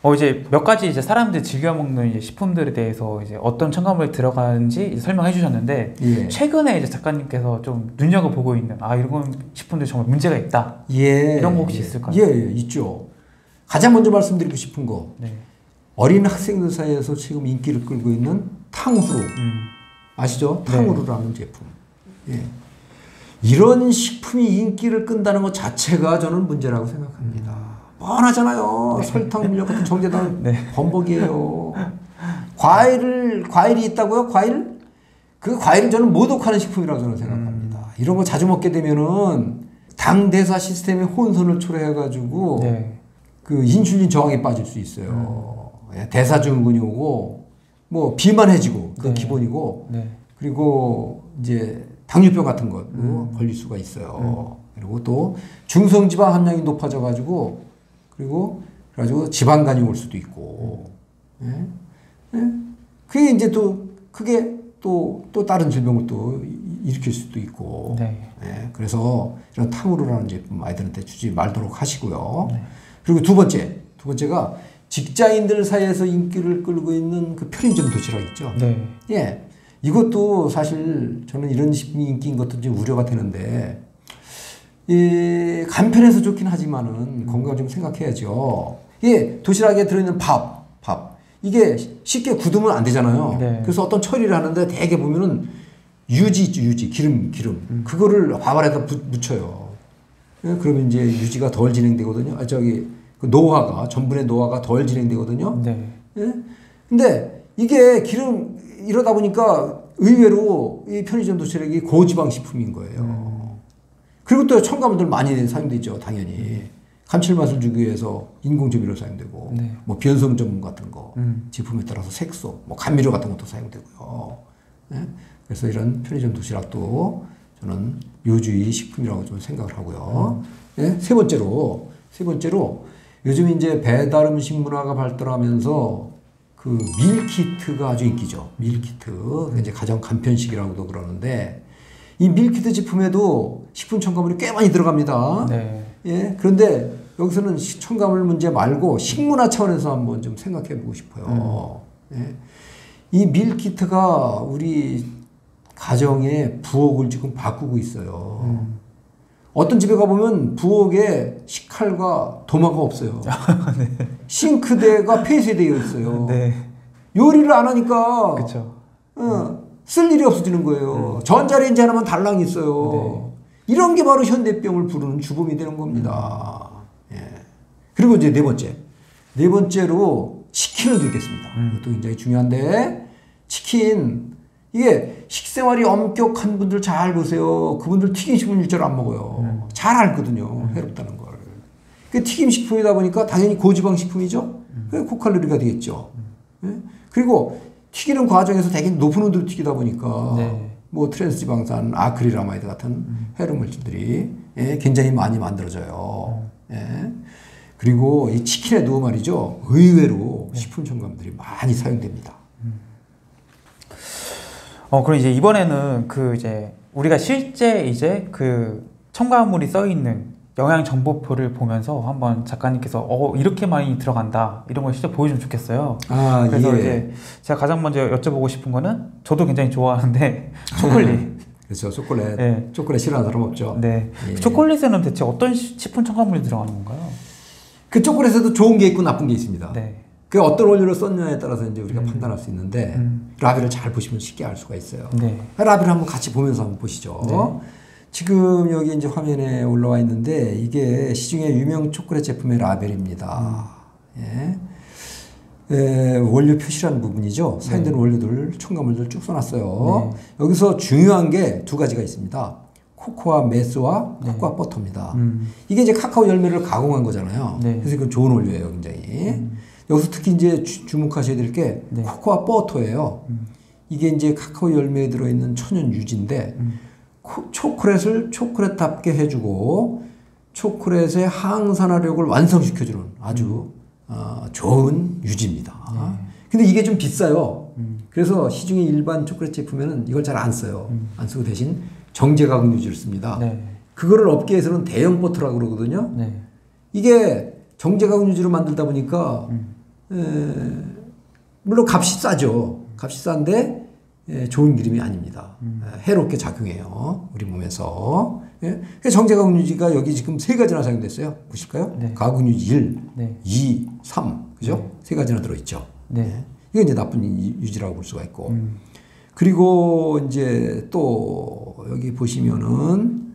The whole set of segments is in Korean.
이제 몇 가지 이제 사람들이 즐겨 먹는 이제 식품들에 대해서 이제 어떤 첨가물이 들어가는지 이제 설명해 주셨는데 예. 최근에 이제 작가님께서 좀 눈여겨보고 있는 이런 식품들 정말 문제가 있다. 예. 이런 거 혹시 있을까요? 예, 있죠. 가장 먼저 말씀드리고 싶은 거. 네. 어린 학생들 사이에서 지금 인기를 끌고 있는 탕후루. 아시죠? 탕후루라는 제품. 예. 이런 식품이 인기를 끈다는 것 자체가 저는 문제라고 생각합니다. 뻔하잖아요. 설탕 밀려 같은 정제당 범벅이에요. 과일이 있다고요? 과일? 그 과일은 저는 모독하는 식품이라고 저는 생각합니다. 이런 거 자주 먹게 되면은 당 대사 시스템의 혼선을 초래해가지고 그 인슐린 저항에 빠질 수 있어요. 대사증후군이 오고 뭐 비만해지고 그건 기본이고 그리고 이제 당뇨병 같은 것도 걸릴 수가 있어요. 그리고 또 중성지방 함량이 높아져가지고 그래가지고 지방간이 올 수도 있고, 그게 이제 또 크게 또 다른 질병을 또 일으킬 수도 있고, 그래서 이런 탕후루라는 제품 아이들한테 주지 말도록 하시고요. 그리고 두 번째가 직장인들 사이에서 인기를 끌고 있는 그 편의점 도시락 있죠. 예, 이것도 사실 저는 이런 식품이 인기인 것도 좀 우려가 되는데. 간편해서 좋긴 하지만은 건강 좀 생각해야죠. 이게 도시락에 들어있는 밥. 이게 쉽게 굳으면 안 되잖아요. 그래서 어떤 처리를 하는데 대개 보면은 유지 있죠, 유지. 기름. 그거를 밥 안에다 묻혀요. 그러면 이제 유지가 덜 진행되거든요. 그 전분의 노화가 덜 진행되거든요. 근데 이게 이러다 보니까 의외로 이 편의점 도시락이 고지방 식품인 거예요. 그리고 또 첨가물들 많이 사용되죠, 당연히. 감칠맛을 주기 위해서 인공조미료 사용되고, 뭐 변성 전분 같은 거, 제품에 따라서 색소, 뭐 감미료 같은 것도 사용되고요. 그래서 이런 편의점 도시락도 저는 요주의 식품이라고 좀 생각을 하고요. 세 번째로 요즘 이제 배달 음식 문화가 발달하면서 그 밀키트가 아주 인기죠. 밀키트. 이제 가정 간편식이라고도 그러는데, 이 밀키트 제품에도 식품 첨가물이 꽤 많이 들어갑니다. 예, 그런데 여기서는 첨가물 문제 말고 식문화 차원에서 한번 좀 생각해 보고 싶어요. 이 밀키트가 우리 가정의 부엌을 지금 바꾸고 있어요. 어떤 집에 가보면 부엌에 식칼과 도마가 없어요. 싱크대가 폐쇄되어 있어요. 요리를 안 하니까 쓸 일이 없어지는 거예요. 전자레인지 하나만 달랑 있어요. 이런 게 바로 현대병을 부르는 주범이 되는 겁니다. 그리고 이제 네 번째로 치킨을 드리겠습니다. 이것도 굉장히 중요한데, 치킨, 이게 식생활이 엄격한 분들 잘 보세요. 그분들 튀김식품 일절 안 먹어요. 잘 알거든요. 해롭다는 걸. 튀김식품이다 보니까 당연히 고지방 식품이죠. 고칼로리가 되겠죠. 그리고 튀기는 과정에서 되게 높은 온도로 튀기다 보니까 뭐 트랜스지방산, 아크릴아마이드 같은 해로 물질들이 굉장히 많이 만들어져요. 그리고 이 치킨에도 말이죠, 의외로 식품 첨가물들이 많이 사용됩니다. 그럼 이제 이번에는 우리가 실제 그 첨가물이 써 있는 영양 정보표를 보면서 한번 작가님께서 이렇게 많이 들어간다 이런 걸 실제 보여주면 좋겠어요. 그래서 이제 제가 가장 먼저 여쭤보고 싶은 거는, 저도 굉장히 좋아하는데 초콜릿. 그렇죠, 초콜릿. 초콜릿 싫어하는 사람 없죠. 초콜릿에는 대체 어떤 식품 첨가물이 들어가는 건가요? 그 초콜릿에도 좋은 게 있고 나쁜 게 있습니다. 그 어떤 원료를 썼냐에 따라서 이제 우리가 판단할 수 있는데, 라벨을 잘 보시면 쉽게 알 수가 있어요. 라벨을 한번 같이 보면서 한번 보시죠. 지금 여기 이제 화면에 올라와 있는데, 이게 시중에 유명 초콜릿 제품의 라벨입니다. 원료 표시라는 부분이죠. 사용되는 원료들, 첨가물들 쭉 써놨어요. 여기서 중요한 게 두 가지가 있습니다. 코코아 메스와 코코아 버터입니다. 이게 이제 카카오 열매를 가공한 거잖아요. 그래서 이건 좋은 원료예요, 굉장히. 여기서 특히 이제 주목하셔야 될 게 코코아 버터예요. 이게 이제 카카오 열매에 들어있는 천연 유지인데, 초콜릿을 초콜릿답게 해주고 초콜릿의 항산화력을 완성시켜주는 아주 좋은 유지입니다. 근데 이게 좀 비싸요. 그래서 시중에 일반 초콜릿 제품에는 이걸 잘 안 써요. 안 쓰고 대신 정제가공 유지를 씁니다. 그거를 업계에서는 대형 버터라고 그러거든요. 이게 정제가공 유지로 만들다 보니까 물론 값이 싸죠. 값이 싼데 좋은 기름이 아닙니다. 해롭게 작용해요. 우리 몸에서. 예? 정제가공유지가 여기 지금 3가지나 사용됐어요. 보실까요? 네. 가공유지 1, 네. 2, 3. 그죠? 3가지나 들어있죠. 네. 예? 이게 이제 나쁜 유지라고 볼 수가 있고. 그리고 이제 또 여기 보시면은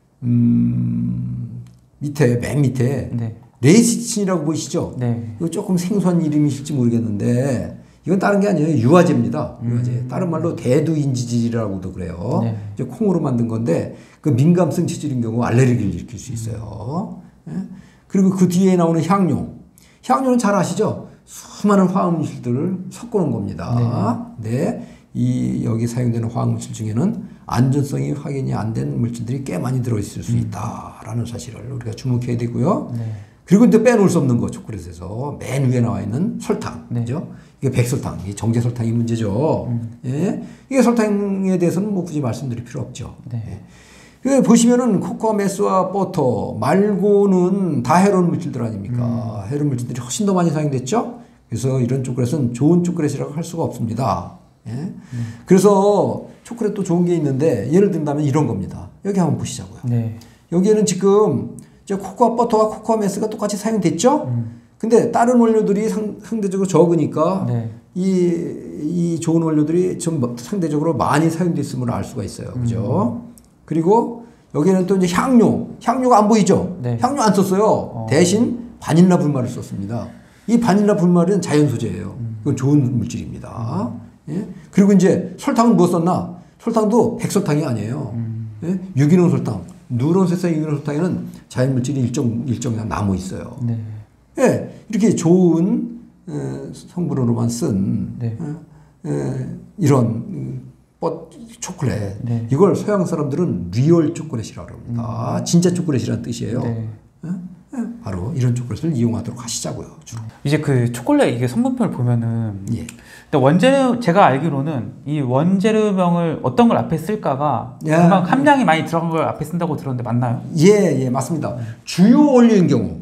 밑에 맨 밑에 네. 레시틴이라고 보이시죠? 네. 이거 조금 생소한 이름이실지 모르겠는데 이건 다른 게 아니에요. 유화제입니다. 유화제. 다른 말로 대두인지질이라고도 그래요. 네. 이제 콩으로 만든 건데 그 민감성 체질인 경우 알레르기를 일으킬 수 있어요. 예? 그리고 그 뒤에 나오는 향료. 향료는 잘 아시죠? 수많은 화학물질들을 섞어놓은 겁니다. 네. 여기 사용되는 화학물질 중에는 안전성이 확인이 안 된 물질들이 꽤 많이 들어있을 수 있다라는 사실을 우리가 주목해야 되고요. 네. 그리고 이제 빼놓을 수 없는 거 초콜릿에서 맨 위에 나와 있는 설탕, 네. 그죠? 이게 백설탕, 이 정제 설탕이 문제죠. 예, 이게 설탕에 대해서는 뭐 굳이 말씀드릴 필요 없죠. 네. 예. 보시면은 코코아 메스와 버터 말고는 다 해로운 물질들 아닙니까? 해로운 물질들이 훨씬 더 많이 사용됐죠. 그래서 이런 초콜릿은 좋은 초콜릿이라고 할 수가 없습니다. 예? 그래서 초콜릿도 좋은 게 있는데 예를 든다면 이런 겁니다. 여기 한번 보시자고요. 네. 여기에는 지금 이제 코코아 버터와 코코아 메스가 똑같이 사용됐죠? 근데 다른 원료들이 상대적으로 적으니까 네. 이 좋은 원료들이 좀 상대적으로 많이 사용됐음을 알 수가 있어요. 그죠? 그리고 여기에는 또 이제 향료가 안 보이죠? 네. 향료 안 썼어요. 대신 바닐라 분말을 썼습니다. 이 바닐라 분말은 자연 소재예요. 이건 좋은 물질입니다. 예? 그리고 이제 설탕은 뭐 썼나? 설탕도 백설탕이 아니에요. 예? 유기농 설탕. 누런세사 유기농 설탕에는 자연 물질이 일정 남아 있어요. 네. 예, 이렇게 좋은 성분으로만 쓴 네. 이런 초콜릿. 네. 이걸 서양 사람들은 리얼 초콜릿이라고 합니다. 진짜 초콜릿이라는 뜻이에요. 네. 바로 이런 초콜릿을 이용하도록 하시자고요. 주로. 이제 그 초콜릿 이게 성분표를 보면은 예. 원재료 제가 알기로는 이 원재료명을 어떤 걸 앞에 쓸까가 야. 금방 함량이 많이 들어간 걸 앞에 쓴다고 들었는데 맞나요? 예, 맞습니다. 주요 원료인 경우,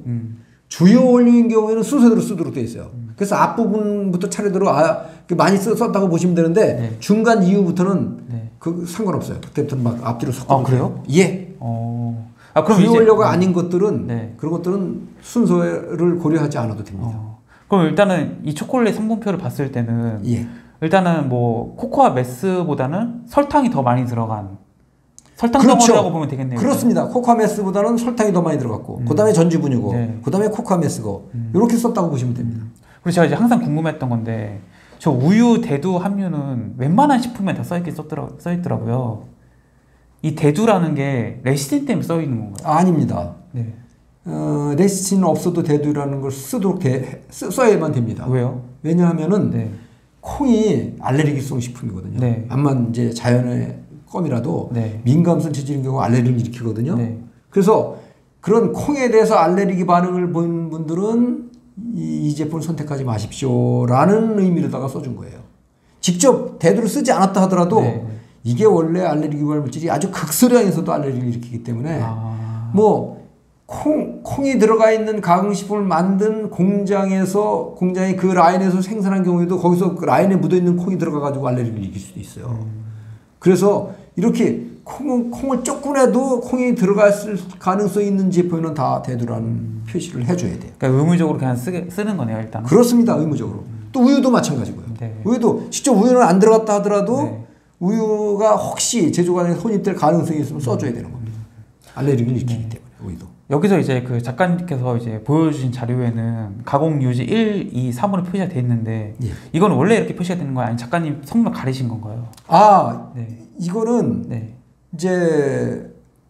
경우에는 순서대로 쓰도록 되어 있어요. 그래서 앞부분부터 차례대로 많이 썼다고 보시면 되는데 네. 중간 이후부터는 네. 그 상관없어요. 그때부터는 막 앞뒤로 섞어. 아, 그래요? 예. 그럼 주요 이제 원료가 아닌 것들은 네. 그런 것들은 순서를 고려하지 않아도 됩니다. 그럼 일단은 이 초콜릿 성분표를 봤을 때는 예. 일단은 뭐 코코아 메스보다는 설탕이 더 많이 들어간 설탕 그렇죠. 덩어리라고 보면 되겠네요. 그렇습니다. 코코아 메스보다는 설탕이 더 많이 들어갔고 그다음에 전주분유고 네. 그다음에 코코아 메스고 이렇게 썼다고 보시면 됩니다. 그리고 제가 이제 항상 궁금했던 건데 저 우유 대두 함유는 웬만한 식품에 다 써있더라고요. 이 대두라는 게 레시틴 때문에 써있는 건가요? 아닙니다. 네. 레시틴은 없어도 대두라는 걸 쓰도록 써야만 됩니다. 왜요? 왜냐하면은 네. 콩이 알레르기성 식품이거든요. 네. 암만 이제 자연의 껌이라도 네. 민감성 체질인 경우 알레르기를 일으키거든요. 네. 그래서 그런 콩에 대해서 알레르기 반응을 보인 분들은 이 제품을 선택하지 마십시오라는 의미로다가 써준 거예요. 직접 대두를 쓰지 않았다 하더라도 네. 이게 원래 알레르기 유발 물질이 아주 극소량에서도 알레르기를 일으키기 때문에 뭐 콩이 들어가 있는 가공식품을 만든 공장의 그 라인에서 생산한 경우에도 거기서 그 라인에 묻어 있는 콩이 들어가 가지고 알레르기를 일으킬 수도 있어요. 그래서 이렇게 콩을 조금이라도 콩이 들어갔을 가능성이 있는 제품에는 다 대두라는 표시를 해줘야 돼요. 그러니까 의무적으로 그냥 쓰는 거네요, 일단. 그렇습니다, 의무적으로. 또 우유도 마찬가지고요. 네. 우유도 직접 우유는 안 들어갔다 하더라도 네. 우유가 혹시 제조관에 혼입될 가능성이 있으면 써줘야 되는 겁니다. 알레르기를 일으키기 때문에 우유도. 여기서 이제 그 작가님께서 이제 보여주신 자료에는 가공 유지 1, 2, 3으로 표시가 돼 있는데 예. 이건 원래 이렇게 표시가 되는 거예요? 아니면 작가님 성분을 가리신 건가요? 네. 이거는 네. 이제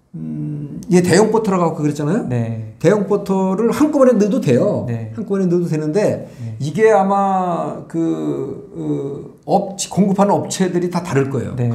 얘 대형 버터라고 아까 그랬잖아요. 네. 대형 버터를 한꺼번에 넣어도 돼요. 네. 한꺼번에 넣어도 되는데 네. 이게 아마 공급하는 업체들이 다 다를 거예요. 네.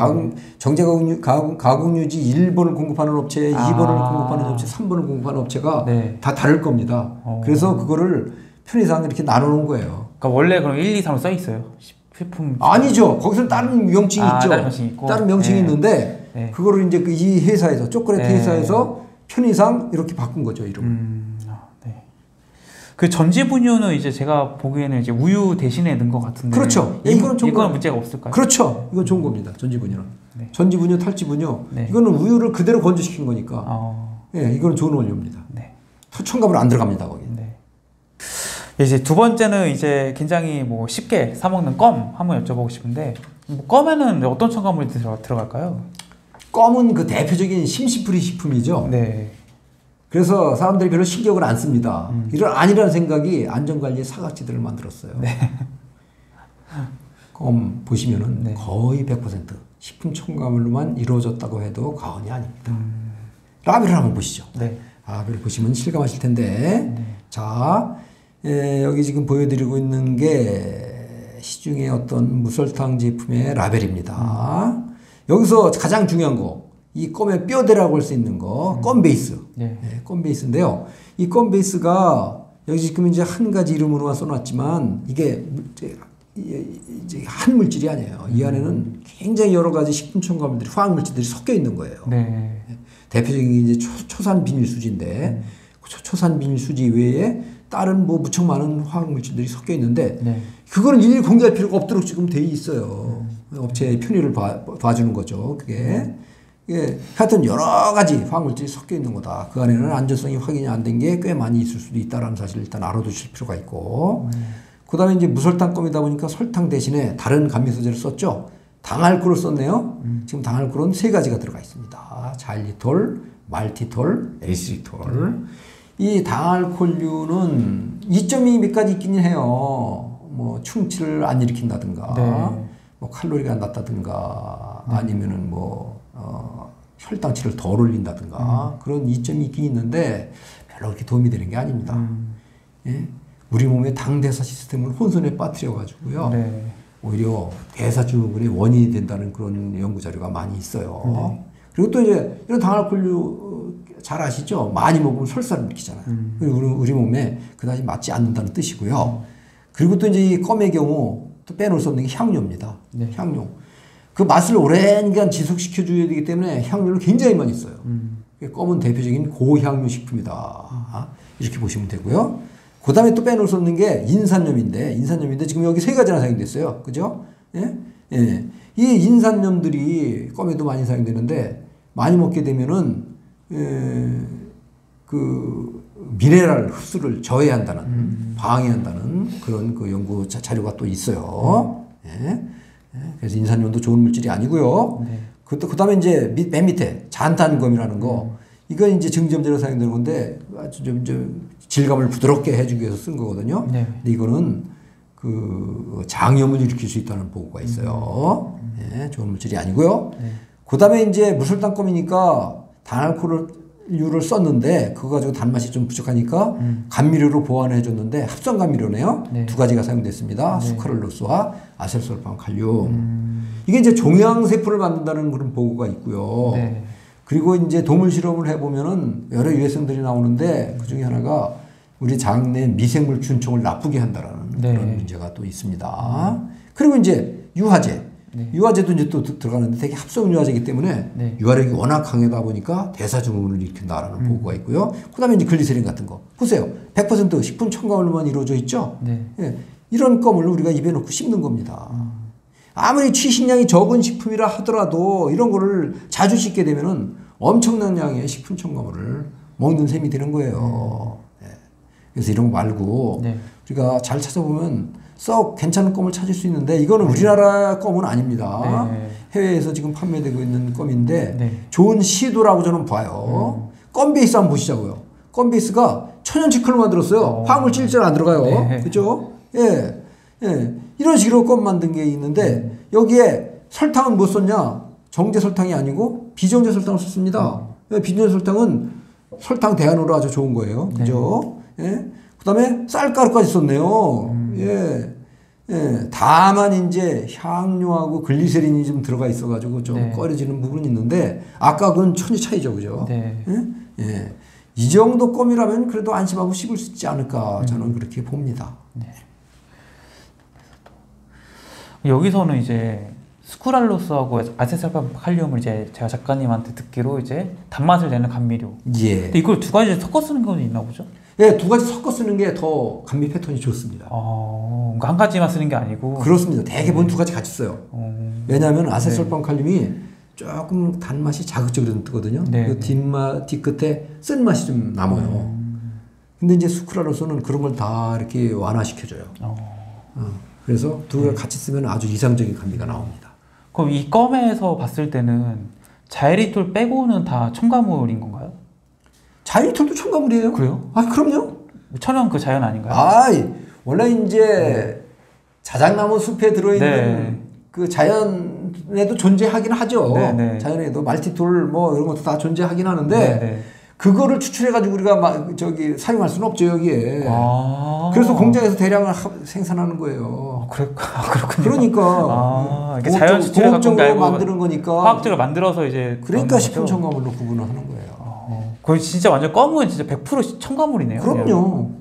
가공유지 1번을 공급하는 업체, 2번을 공급하는 업체, 3번을 공급하는 업체가 네. 다 다를 겁니다. 그래서 그거를 편의상 이렇게 나눠놓은 거예요. 그러니까 원래 그럼 1, 2, 3으로 써 있어요? 식품 아니죠. 거기서는 다른 명칭이 있죠. 다른 명칭이 있고. 다른 명칭이 네. 있는데 네. 그거를 이제 이 회사에서 초콜릿 네. 회사에서 편의상 이렇게 바꾼 거죠, 이름을. 네. 그 전지 분유는 이제 제가 보기에는 이제 우유 대신에 넣은 것 같은데. 그렇죠. 이거는 문제가 없을까요? 그렇죠. 이건 좋은 겁니다. 전지 분유는. 네. 전지 분유, 탈지 분유. 네. 이거는 우유를 그대로 건조시킨 거니까. 예, 이거는 좋은 원료입니다. 네. 첨가물 안 들어갑니다 거기. 네. 이제 두 번째는 이제 굉장히 뭐 쉽게 사 먹는 껌 한번 여쭤보고 싶은데 뭐 껌에는 어떤 첨가물이 들어갈까요? 껌은 그 대표적인 심시프리 식품이죠. 네. 그래서 사람들이 별로 신경을 안 씁니다. 이런 아니라는 생각이 안전관리의 사각지대를 만들었어요. 네. 껌 보시면은 네. 거의 100% 식품 첨가물로만 이루어졌다고 해도 과언이 아닙니다. 라벨을 한번 보시죠. 네. 라벨을 보시면 실감하실 텐데, 자, 여기 지금 보여드리고 있는 게 시중의 어떤 무설탕 제품의 라벨입니다. 여기서 가장 중요한 거, 이 껌의 뼈대라고 할 수 있는 거, 껌 베이스. 네. 네, 껌 베이스인데요. 이 껌 베이스가 여기 지금 이제 한 가지 이름으로만 써놨지만 이게 이제 한 물질이 아니에요. 이 안에는 굉장히 여러 가지 식품 첨가물들이 화학 물질들이 섞여 있는 거예요. 네. 대표적인 게 이제 초산 비닐 수지인데 초산 비닐 수지 외에 다른 뭐 무척 많은 화학 물질들이 섞여 있는데 네. 그거는 일일이 공개할 필요가 없도록 지금 돼 있어요. 업체의 편의를 봐주는 거죠. 그게. 예, 하여튼 여러 가지 화학물질이 섞여 있는 거다. 그 안에는 안전성이 확인이 안 된 게 꽤 많이 있을 수도 있다라는 사실을 일단 알아두실 필요가 있고, 그 다음에 이제 무설탕 껌이다 보니까 설탕 대신에 다른 감미 소재를 썼죠. 당알코올을 썼네요. 지금 당알코올은 세 가지가 들어가 있습니다. 자일리톨, 말티톨, 에리스리톨. 이 당알코올류는 이점이 몇 가지 있긴 해요. 뭐 충치를 안 일으킨다든가, 네. 뭐 칼로리가 낮다든가, 아니면은 뭐 혈당치를 덜 올린다든가 그런 이점이 있긴 있는데 별로 그렇게 도움이 되는 게 아닙니다. 예? 우리 몸의 당대사 시스템을 혼선에 빠뜨려 가지고요. 네. 오히려 대사증후군의 원인이 된다는 그런 연구 자료가 많이 있어요. 네. 그리고 또 이제 이런 당알코올류 잘 아시죠? 많이 먹으면 설사를 일으키잖아요. 그리고 우리 몸에 그다지 맞지 않는다는 뜻이고요. 그리고 또 이제 이 껌의 경우 또 빼놓을 수 없는 게 향료입니다. 네. 향료. 그 맛을 오랜 기간 지속시켜줘야 되기 때문에 향료를 굉장히 많이 써요. 껌은 대표적인 고향료 식품이다. 이렇게 보시면 되고요. 그 다음에 또 빼놓을 수 없는 게 인산염인데 지금 여기 세 가지나 사용됐어요. 그죠? 예? 예. 이 인산염들이 껌에도 많이 사용되는데 많이 먹게 되면은 그 미네랄 흡수를 저해한다는 방해한다는 그런 그 연구 자료가 또 있어요. 예. 그래서 인산염도 좋은 물질이 아니고요. 네. 그 다음에 이제 맨 밑에 잔탄검이라는 거, 이건 이제 증점제로 사용되는 건데 아주 좀 질감을 부드럽게 해주기 위해서 쓴 거거든요. 네. 근데 이거는 그 장염을 일으킬 수 있다는 보고가 있어요. 네, 좋은 물질이 아니고요. 네. 그 다음에 이제 무설탕껌이니까 단알코올류를 썼는데 그거 가지고 단맛이 좀 부족하니까 감미료로 보완해 줬는데 합성 감미료네요. 네. 두 가지가 사용됐습니다. 네. 수카를로스와 아세솔판 칼륨. 이게 이제 종양세포를 만든다는 그런 보고가 있고요. 네. 그리고 이제 동물 실험을 해보면은 여러 유해성들이 나오는데 그 중에 하나가 우리 장 내 미생물 균총을 나쁘게 한다라는 네. 그런 문제가 또 있습니다. 그리고 이제 유화제. 네. 유화제도 이제 또 들어가는데 되게 합성 유화제이기 때문에 네. 유화력이 워낙 강하다 보니까 대사증후군을 일으킨다라는 보고가 있고요. 그 다음에 이제 글리세린 같은 거. 보세요. 100% 식품 첨가물로만 이루어져 있죠? 네. 예. 이런 껌을 우리가 입에 넣고 씹는 겁니다. 아무리 취식량이 적은 식품이라 하더라도 이런 거를 자주 씹게 되면은 엄청난 양의 식품 첨가물을 먹는 셈이 되는 거예요. 예. 그래서 이런 거 말고 네. 우리가 잘 찾아보면 썩 괜찮은 껌을 찾을 수 있는데 이거는 우리나라 껌은 아닙니다. 네. 해외에서 지금 판매되고 있는 껌인데 네. 좋은 시도라고 저는 봐요. 껌 베이스 한번 보시자고요. 껌 베이스가 천연치클로 만들었어요. 화학물질 일절 안 들어가요. 네. 그죠? 예. 예. 이런 식으로 껌 만든 게 있는데 여기에 설탕은 뭐 썼냐? 정제 설탕이 아니고 비정제 설탕을 썼습니다. 비정제 설탕은 설탕 대안으로 아주 좋은 거예요. 그죠? 예. 그 다음에 쌀가루까지 썼네요. 예. 예. 다만 이제 향료하고 글리세린이 좀 들어가 있어가지고 좀 네. 꺼려지는 부분이 있는데 아까 그건 천지 차이죠. 그죠? 네. 예? 예. 이 정도 껌이라면 그래도 안심하고 씹을 수 있지 않을까 저는 그렇게 봅니다. 네. 여기서는 이제 스쿠랄로스하고 아세솔판 칼륨을 이제 제가 작가님한테 듣기로 이제 단맛을 내는 감미료. 예. 근데 이걸 두 가지 섞어 쓰는 건 있나 보죠? 예, 두 가지 섞어 쓰는 게 더 감미 패턴이 좋습니다. 그러니까 한 가지만 쓰는 게 아니고. 그렇습니다. 대개본 두 가지 같이 써요. 왜냐하면 아세솔방칼륨이 조금 단맛이 자극적으로 뜨거든요. 그 뒤끝에 쓴맛이 좀 남아요. 근데 이제 수크랄로스는 그런 걸 다 이렇게 완화시켜줘요. 그래서 두 개가 같이 쓰면 아주 이상적인 감미가 나옵니다. 그럼 이 껌에서 봤을 때는 자일리톨 빼고는 다 첨가물인 건가요? 자일리톨도 첨가물이에요. 그래요? 아, 그럼요. 천연 그 자연 아닌가요? 원래 이제 자작나무 숲에 들어있는 그 자연에도 존재하긴 하죠. 자연에도 말티톨 뭐 이런 것도 다 존재하긴 하는데 그거를 추출해가지고 우리가 사용할 수는 없죠, 여기에. 그래서 공장에서 대량을 생산하는 거예요. 그렇군요. 그러니까. 이게 자연 추출해 갖고 만드는 거니까. 화학적으로 만들어서 이제. 그러니까 식품 첨가물로 구분을 하는 거예요. 거의 진짜 완전 껌은 진짜 100% 첨가물이네요. 그럼요.